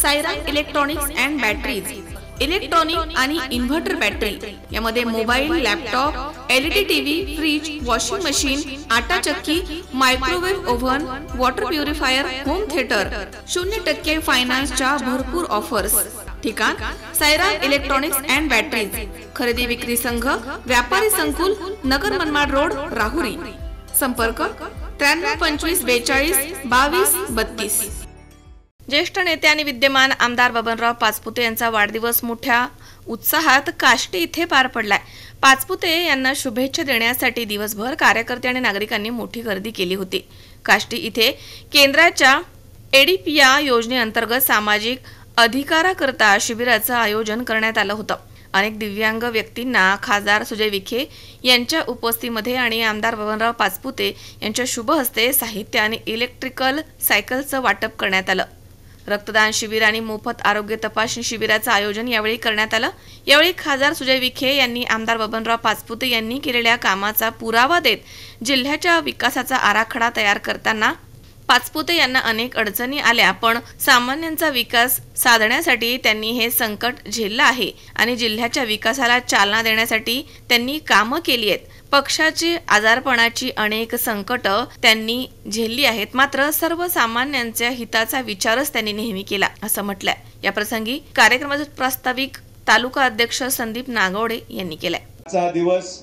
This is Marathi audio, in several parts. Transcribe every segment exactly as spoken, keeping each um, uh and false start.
Siren Electronics and Batteries, electronic आणि इन्व्हर्टर बॅटरी यामध्ये mobile, laptop, LED TV, fridge, washing machine, आटा चक्की, microwave oven, water purifier, home theatre, शून्य टक्के फायनान्सच्या भरपूर ऑफर्स। ठिकाण सायरन इलेक्ट्रॉनिक्स अँड बॅटरीज, खरेदी विक्री संघ, व्यापारी संकुल, नगर मनमाड रोड, राहुरी। संपर्क त्र्याण्णव पंचवीस बेचाळीस बावीस बत्तीस। ज्येष्ठ नेते आणि विद्यमान आमदार बबनराव पाचपुते यांचा वाढदिवस मोठ्या उत्साहात काष्टी इथे पार पडलाय। पाचपुते यांना शुभेच्छा देण्यासाठी दिवसभर कार्यकर्ते आणि नागरिकांनी मोठी गर्दी केली होती। काष्टी इथे केंद्राच्या एडीपीया योजनेअंतर्गत सामाजिक अधिकाराकरता शिबिराचं आयोजन करण्यात आलं होतं। अनेक दिव्यांग व्यक्तींना खासदार सुजय विखे यांच्या उपस्थितीमध्ये आणि आमदार बबनराव पाचपुते यांच्या शुभ हस्ते साहित्य आणि इलेक्ट्रिकल सायकलचं वाटप करण्यात आलं। रक्तदान शिबिर आणि मोफत आरोग्य तपासणी शिबिराचं आयोजन यावेळी करण्यात आलं। यावेळी खासदार सुजय विखे यांनी आमदार बबनराव पाचपुते यांनी केलेल्या कामाचा पुरावा देत जिल्ह्याच्या विकासाचा आराखडा तयार करताना पाचपुते यांना अनेक अडचणी आल्या, पण सामान्यांचा विकास साधण्यासाठी त्यांनी हे संकट झेललं आहे आणि जिल्ह्याच्या विकासाला चालना देण्यासाठी त्यांनी कामं केली आहेत। पक्षाची आजारपणाची अनेक संकट त्यांनी झेलली आहेत, मात्र सर्वसामान्यांच्या हिताचा विचारच त्यांनी नेहमी केला असं म्हटलंय। या प्रसंगी कार्यक्रमाचे प्रास्ताविक तालुका अध्यक्ष संदीप नागवडे यांनी केलाय। आजचा दिवस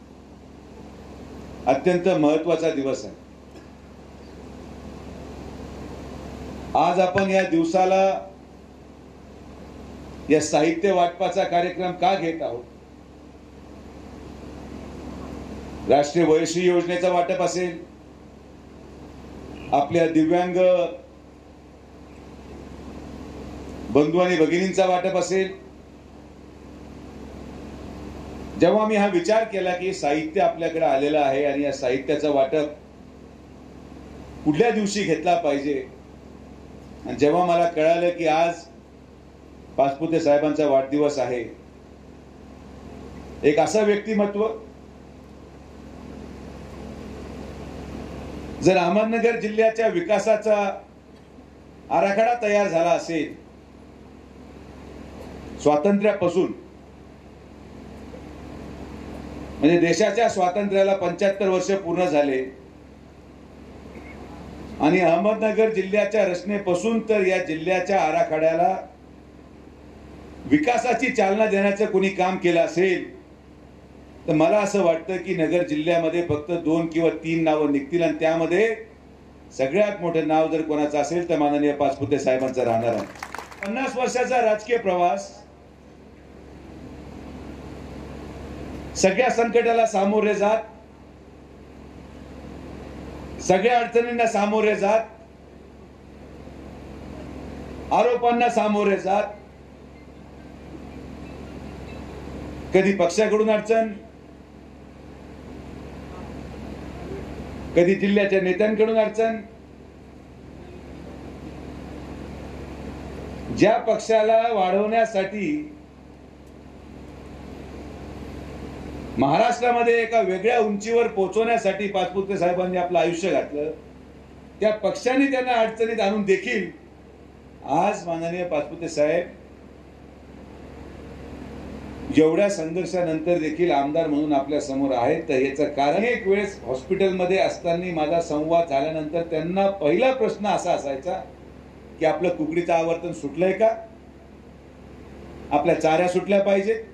अत्यंत महत्त्वाचा दिवस आहे। आज आपण या दिवसाला या साहित्य वाटपाचा कार्यक्रम का घेत आहोत? राष्ट्रीय वयश्री योजनेचा वाटप असेल, आपल्या दिव्यांग बंधू आणि भगिनींचा वाटप असेल। जेव्हा मी हा विचार केला की साहित्य आपल्याकडे आलेलं आहे आणि या साहित्याचं वाटप कुठल्या दिवशी घेतला पाहिजे, आणि जेव्हा मला कळालं की आज पाचपुते साहेबांचा वाढदिवस आहे, एक असं व्यक्तिमत्व जर अहमदनगर जिल्ह्याच्या विकासाचा आराखडा तयार झाला असेल, स्वातंत्र्यापासून म्हणजे देशाच्या स्वातंत्र्याला पंच्याहत्तर वर्ष पूर्ण झाले आणि अहमदनगर जिल्ह्याच्या रचनेपासून तर या जिल्ह्याच्या आराखड्याला विकासाची चालना देण्याचं कोणी काम केलं असेल तर मला असं वाटतं की नगर जिल्ह्यामध्ये फक्त दोन किंवा तीन नावं निघतील आणि त्यामध्ये सगळ्यात मोठं नाव जर कोणाचं असेल तर माननीय पाचपुते साहेबांचं राहणार आहे। पन्नास वर्षाचा राजकीय प्रवास, सगळ्या संकटाला सामोरे जात, सगळ्या अडचणींना सामोरे जात, आरोपांना सामोरे जात, कधी पक्षाकडून अडचण, कधी जिल्ह्याच्या नेत्यांकडून अडचण। ज्या पक्षाला वाढवण्यासाठी महाराष्ट्रामध्ये एका वेगळ्या उंचीवर पोहोचवण्यासाठी पाचपुते साहेबांनी आपलं आयुष्य घातलं, त्या पक्षाने त्यांना अडचणीत आणून देखील आज माननीय पाचपुते साहेब एवढ्या संघर्षानंतर देखील आमदार म्हणून आपल्या समोर आहेत। तर याचं कारण एक वेळेस हॉस्पिटलमध्ये असताना माझा संवाद झाल्यानंतर त्यांना पहिला प्रश्न असा असायचा की आपलं कुकडीचं आवर्तन सुटलंय का, आपल्या चाऱ्या सुटल्या पाहिजेत,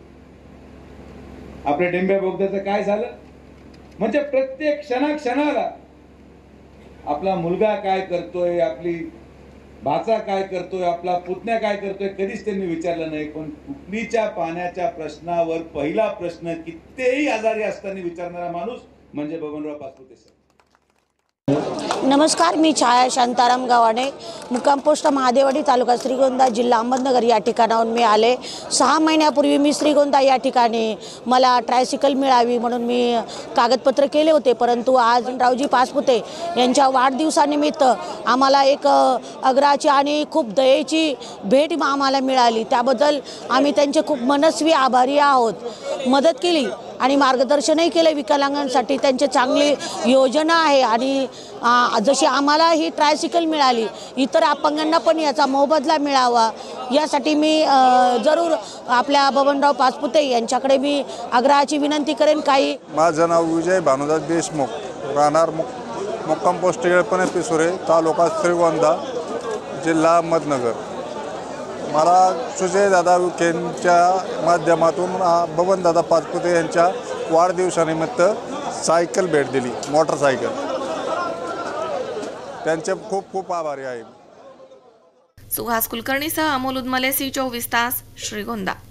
आपल्या डेंब्या बोगद्याचं काय झालं, म्हणजे प्रत्येक क्षणाक्षणाला आपला मुलगा काय करतोय, आपली भाचा काय करतोय, आपला पुतण्या काय करतोय, कधीच त्यांनी विचारलं नाही। पण कुकडीच्या पाण्याच्या प्रश्नावर पहिला प्रश्न कितीही आजारी असताना विचारणारा माणूस म्हणजे बबनराव पाचपुते साहेब। नमस्कार, मी छाया शांताराम गावाणे, मुक्काम पोस्ट महादेवाडी, तालुका श्रीगोंदा, जिल्हा अहमदनगर या ठिकाणाहून मी आले। सहा महिन्यापूर्वी मी श्रीगोंदा या ठिकाणी मला ट्रायसिकल मिळावी म्हणून मी कागदपत्र केले होते, परंतु आज रावजी पाचपुते यांच्या वाढदिवसानिमित्त आम्हाला एक अग्राची आणि खूप दयेची भेट आम्हाला मिळाली, त्याबद्दल आम्ही त्यांचे खूप मनस्वी आभारी आहोत। मदत केली आणि मार्गदर्शनही केले विकलांगांसाठी. त्यांचे चांगली योजना आहे आणि आ, जशी आम्हाला ही ट्रायसिकल मिळाली इतर अपंगांना पण याचा मोबदला मिळावा यासाठी मी अ, जरूर आपल्या बबनराव पाचपुते यांच्याकडे मी आग्रहाची विनंती करेन. काही माझं नाव विजय भानुदास देशमुख, राहणार मुक मुक्काम पोस्ट येळपणे पिसुरे, तालुका श्रीगोंदा, जिल्हा अहमदनगर. मला सुजयदादा विखेंच्या माध्यमातून बबनदादा पाचपुते यांच्या वाढदिवसानिमित्त सायकल भेट दिली, मोटरसायकल. त्यांचे खूप खूप आभारी आहे. सुहास कुलकर्णीसह अमोल उदमले, सी चोवीस तास, श्रीगोंदा.